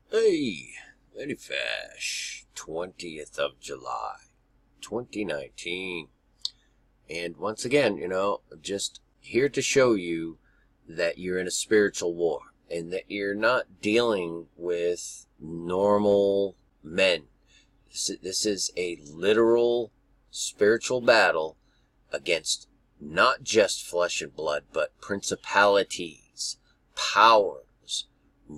Hey, very fresh. 20th of July, 2019. And once again, just here to show you that you're in a spiritual war and that you're not dealing with normal men. This is a literal spiritual battle against not just flesh and blood, but principalities, powers,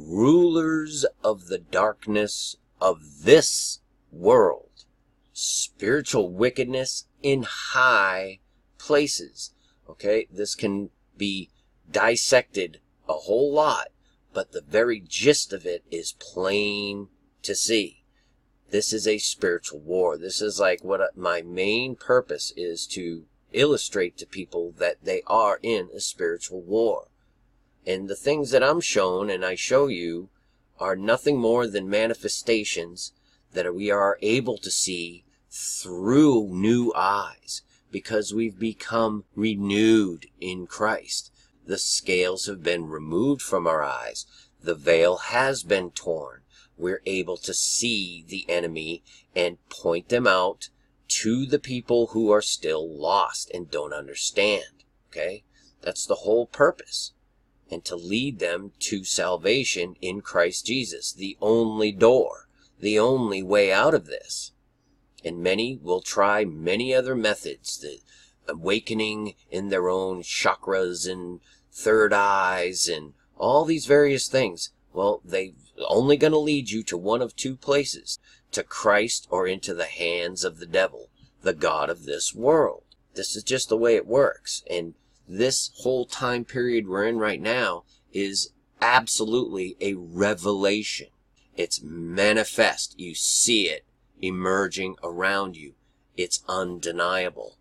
rulers of the darkness of this world, spiritual wickedness in high places. Okay, this can be dissected a whole lot, but the very gist of it is plain to see. This is a spiritual war. This is like what my main purpose is, to illustrate to people that they are in a spiritual war. And the things that I'm shown and I show you are nothing more than manifestations that we are able to see through new eyes, because we've become renewed in Christ. The scales have been removed from our eyes. The veil has been torn. We're able to see the enemy and point them out to the people who are still lost and don't understand. Okay? That's the whole purpose. And to lead them to salvation in Christ Jesus, the only door, the only way out of this. And many will try many other methods, the awakening in their own chakras and third eyes and all these various things. Well, they're only going to lead you to one of two places, to Christ or into the hands of the devil, the god of this world. This is just the way it works. And this whole time period we're in right now is absolutely a revelation. It's manifest. You see it emerging around you. It's undeniable.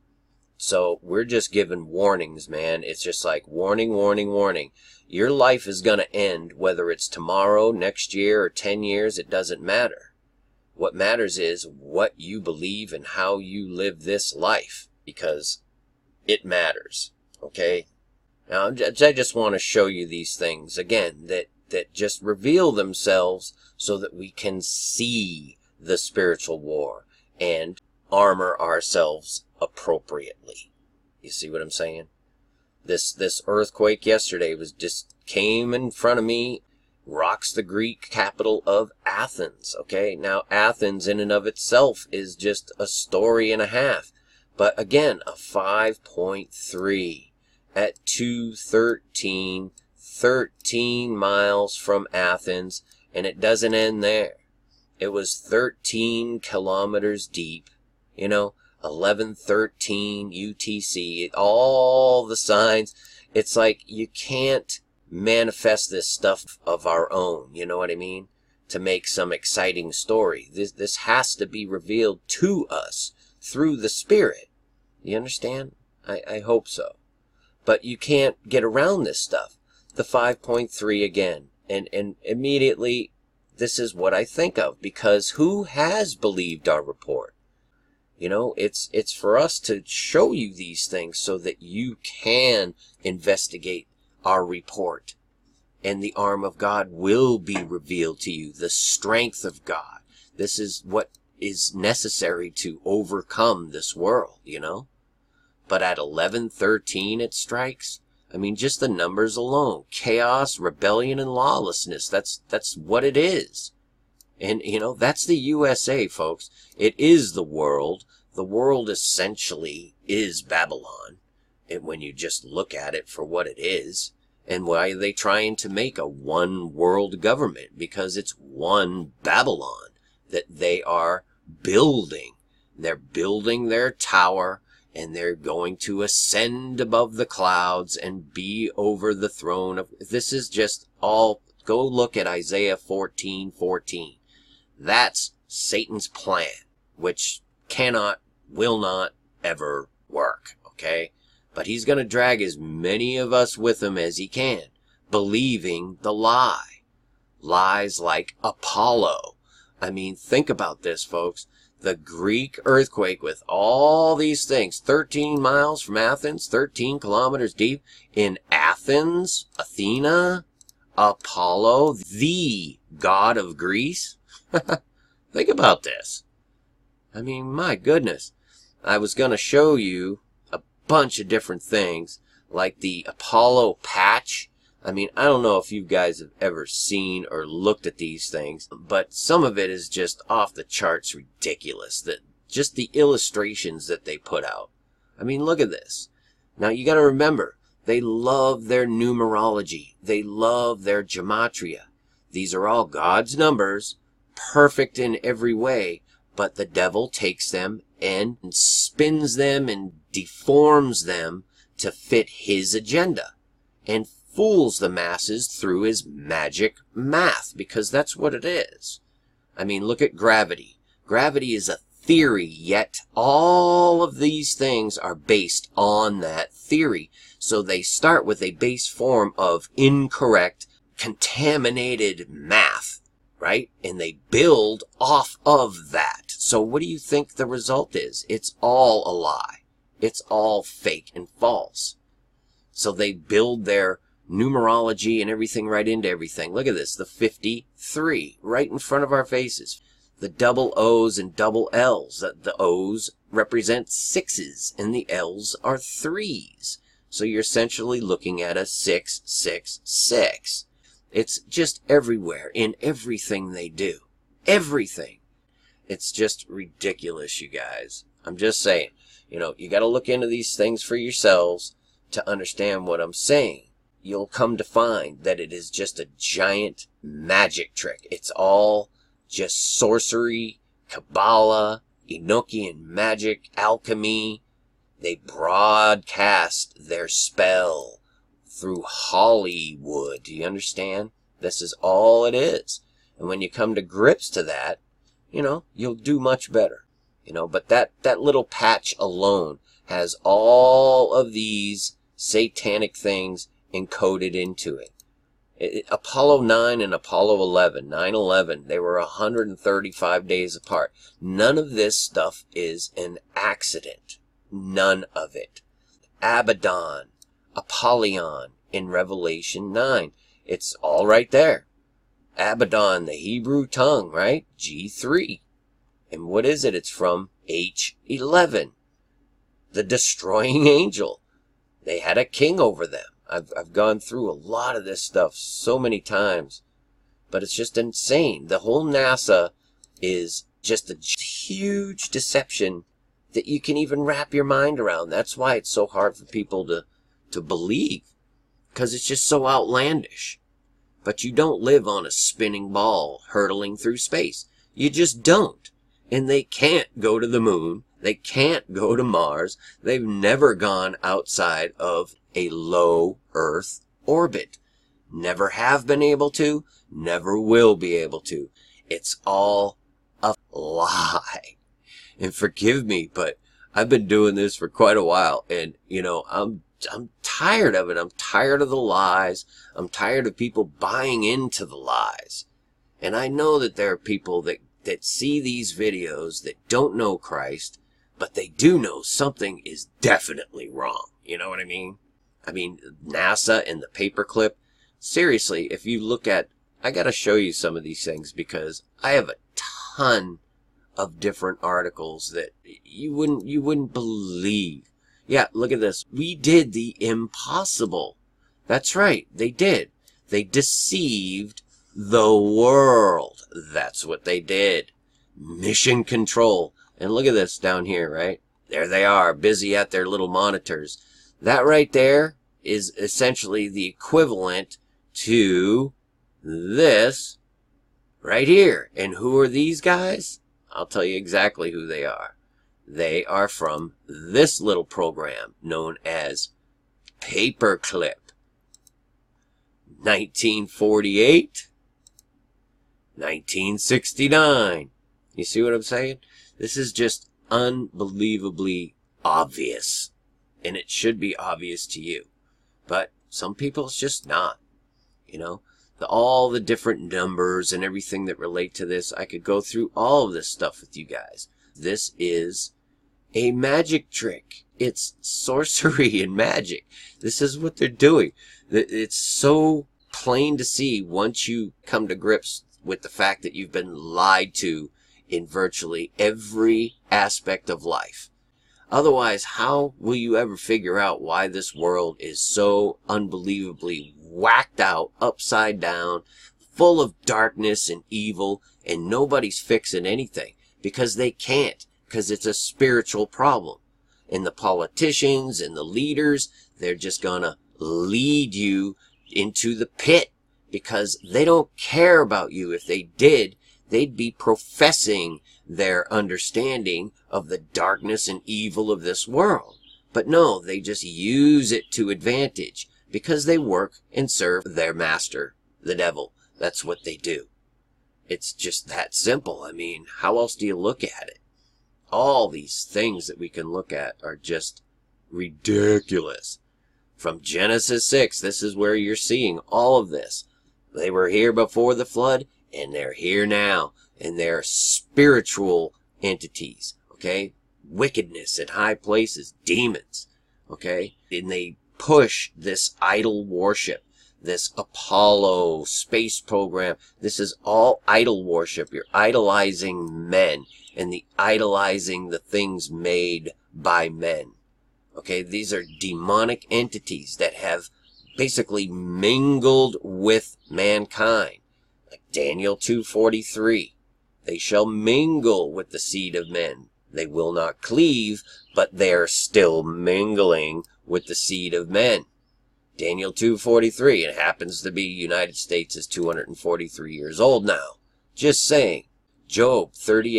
So we're just given warnings, man. It's just like warning, warning, warning. Your life is going to end, whether it's tomorrow, next year, or 10 years. It doesn't matter. What matters is what you believe and how you live this life, because it matters. Okay? Now, I just want to show you these things, again, that just reveal themselves so that we can see the spiritual war and armor ourselves appropriately. You see what I'm saying? This earthquake yesterday came in front of me, rocks the Greek capital of Athens. Okay, now Athens in and of itself is just a story and a half. But again, a 5.3 at 2:13, 13 miles from Athens, and it doesn't end there. It was 13 kilometers deep, 1113 UTC, all the signs. It's like you can't manifest this stuff of our own, you know what I mean? To make some exciting story. This has to be revealed to us through the Spirit. You understand? I hope so. But you can't get around this stuff. The 5.3 again. And immediately, this is what I think of. Because who has believed our report? It's for us to show you these things so that you can investigate our report. And the arm of God will be revealed to you. The strength of God. This is what is necessary to overcome this world, But at 11:13 it strikes. I mean, just the numbers alone. Chaos, rebellion, and lawlessness. That's what it is. And, that's the USA, folks. It is the world. The world essentially is Babylon. And when you just look at it for what it is. And why are they trying to make a one world government? Because it's one Babylon that they are building. They're building their tower, and they're going to ascend above the clouds and be over the throne of... This is just all... Go look at Isaiah 14:14. That's Satan's plan, which cannot, will not ever work, okay? But he's going to drag as many of us with him as he can, believing the lie. Lies like Apollo. I mean, think about this, folks. The Greek earthquake with all these things, 13 miles from Athens, 13 kilometers deep, in Athens, Athena, Apollo, the god of Greece? Think about this. I mean, my goodness. I was going to show you a bunch of different things, like the Apollo patch. I mean, I don't know if you guys have ever seen or looked at these things, but some of it is just off the charts ridiculous. That just the illustrations that they put out. I mean, look at this. Now, you got to remember, they love their numerology. They love their gematria. These are all God's numbers, perfect in every way, but the devil takes them and spins them and deforms them to fit his agenda and fools the masses through his magic math, because that's what it is. I mean, look at gravity. Gravity is a theory, yet all of these things are based on that theory. So they start with a base form of incorrect, contaminated math, right? And they build off of that. So what do you think the result is? It's all a lie. It's all fake and false. So they build their numerology and everything right into everything. Look at this, the 53, right in front of our faces. The double O's and double L's. The O's represent sixes and the L's are threes. So you're essentially looking at a 666. It's just everywhere in everything they do. Everything. It's just ridiculous, you guys. I'm just saying, you know, you got to look into these things for yourselves to understand what I'm saying. You'll come to find that it is just a giant magic trick. It's all just sorcery, Kabbalah, Enochian magic, alchemy. They broadcast their spell through Hollywood. Do you understand? This is all it is. And when you come to grips to that, you know, you'll do much better. You know, but that little patch alone has all of these satanic things encoded into it. Apollo 9 and Apollo 11, 9/11, they were 135 days apart. None of this stuff is an accident. None of it. Abaddon, Apollyon in Revelation 9. It's all right there. Abaddon, the Hebrew tongue, right? G3. And what is it? It's from H11. The destroying angel. They had a king over them. I've gone through a lot of this stuff so many times, but it's just insane. The whole NASA is just a huge deception that you can even wrap your mind around. That's why it's so hard for people to believe, because it's just so outlandish. But you don't live on a spinning ball hurtling through space. You just don't. And they can't go to the moon. They can't go to Mars. They've never gone outside of a low Earth orbit. Never have been able to. Never will be able to. It's all a lie. And forgive me, but I've been doing this for quite a while, and you know, I'm tired of it. I'm tired of the lies. I'm tired of people buying into the lies. And I know that there are people that see these videos that don't know Christ, but they do know something is definitely wrong. You know what I mean? I mean, NASA and the paperclip. Seriously, if you look at, I gotta show you some of these things because I have a ton of different articles that you wouldn't believe. Yeah, look at this. We did the impossible. That's right, they did. They deceived the world. That's what they did. Mission control. And look at this down here, right? There they are, busy at their little monitors. That right there is essentially the equivalent to this right here. And who are these guys? I'll tell you exactly who they are. They are from this little program known as Paperclip. 1948, 1969. You see what I'm saying? This is just unbelievably obvious. And it should be obvious to you. But some people it's just not. You know? All the different numbers and everything that relate to this. I could go through all of this stuff with you guys. This is a magic trick. It's sorcery and magic. This is what they're doing. It's so plain to see once you come to grips with the fact that you've been lied to in virtually every aspect of life. Otherwise, how will you ever figure out why this world is so unbelievably whacked out, upside down, full of darkness and evil, and nobody's fixing anything? Because they can't, because it's a spiritual problem. And the politicians and the leaders, they're just gonna lead you into the pit, because they don't care about you. If they did, they'd be professing their understanding of the darkness and evil of this world. But no, they just use it to advantage, because they work and serve their master, the devil. That's what they do. It's just that simple. I mean, how else do you look at it? All these things that we can look at are just ridiculous. From Genesis 6, this is where you're seeing all of this. They were here before the flood, and they're here now. And they're spiritual entities, okay? Wickedness in high places, demons, okay? And they push this idol worship, this Apollo space program. This is all idol worship. You're idolizing men, and idolizing the things made by men, okay? These are demonic entities that have basically mingled with mankind. Like Daniel 2:43. They shall mingle with the seed of men. They will not cleave, but they're still mingling with the seed of men. Daniel 2:43. It happens to be United States is 243 years old now. Just saying. Job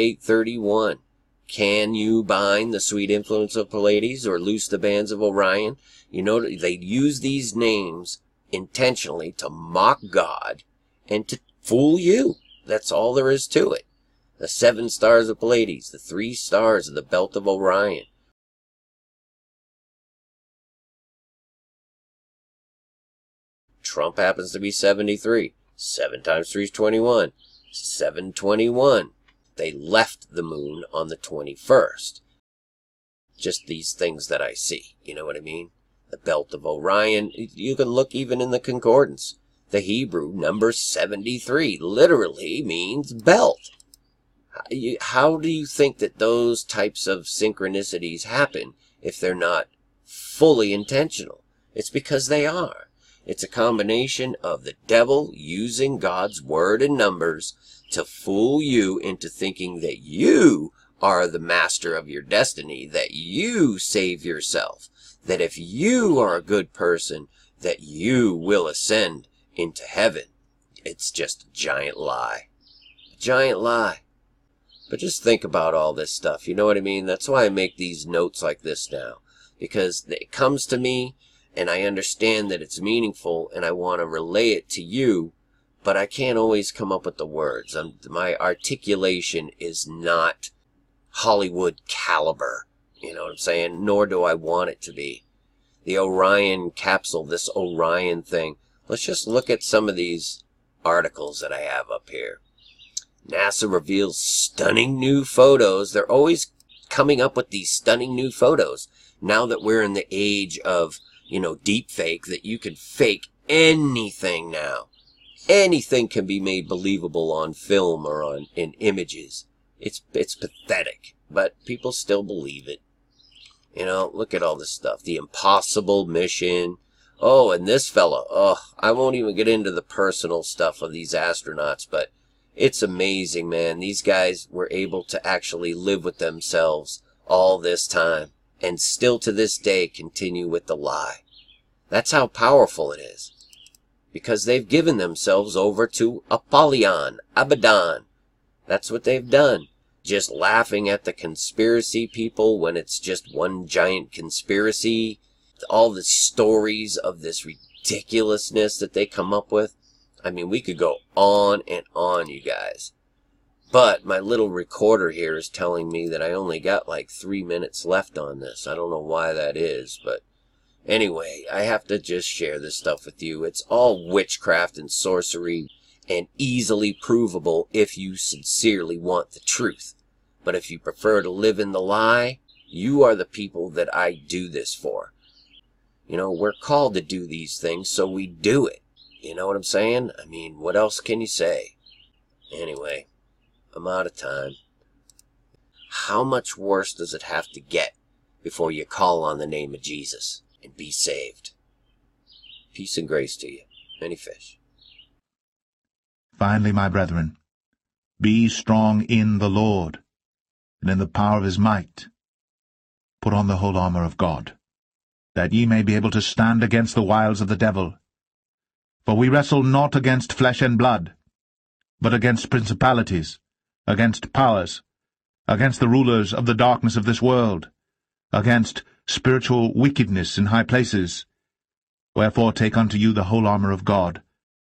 38:31. Can you bind the sweet influence of Pleiades or loose the bands of Orion? You know, they use these names intentionally to mock God and to fool you. That's all there is to it. The 7 stars of Pleiades, the 3 stars of the belt of Orion. Trump happens to be 73. 7 times 3 is 21. 721. They left the moon on the 21st. Just these things that I see. You know what I mean? The belt of Orion. You can look even in the concordance. The Hebrew number 73 literally means belt. How do you think that those types of synchronicities happen if they're not fully intentional? It's because they are. It's a combination of the devil using God's word and numbers to fool you into thinking that you are the master of your destiny, that you save yourself, that if you are a good person, that you will ascend into heaven. It's just a giant lie. A giant lie. But just think about all this stuff, you know what I mean? That's why I make these notes like this now. Because it comes to me, and I understand that it's meaningful, and I want to relay it to you, but I can't always come up with the words. My articulation is not Hollywood caliber, you know what I'm saying? Nor do I want it to be. The Orion capsule, this Orion thing. Let's just look at some of these articles that I have up here. NASA reveals stunning new photos. They're always coming up with these stunning new photos. Now that we're in the age of, you know, deep fake, that you can fake anything now. Anything can be made believable on film or in images. It's pathetic, but people still believe it. You know, look at all this stuff. The impossible mission. Oh, and this fella. Oh, I won't even get into the personal stuff of these astronauts, but it's amazing, man. These guys were able to actually live with themselves all this time and still to this day continue with the lie. That's how powerful it is. Because they've given themselves over to Apollyon, Abaddon. That's what they've done. Just laughing at the conspiracy people when it's just one giant conspiracy. All the stories of this ridiculousness that they come up with. I mean, we could go on and on, you guys. But my little recorder here is telling me that I only got like 3 minutes left on this. I don't know why that is, but anyway, I have to just share this stuff with you. It's all witchcraft and sorcery and easily provable if you sincerely want the truth. But if you prefer to live in the lie, you are the people that I do this for. You know, we're called to do these things, so we do it. You know what I'm saying? I mean, what else can you say? Anyway, I'm out of time. How much worse does it have to get before you call on the name of Jesus and be saved? Peace and grace to you. Many fish. Finally, my brethren, be strong in the Lord, and in the power of his might. Put on the whole armour of God, that ye may be able to stand against the wiles of the devil. For we wrestle not against flesh and blood, but against principalities, against powers, against the rulers of the darkness of this world, against spiritual wickedness in high places. Wherefore take unto you the whole armour of God,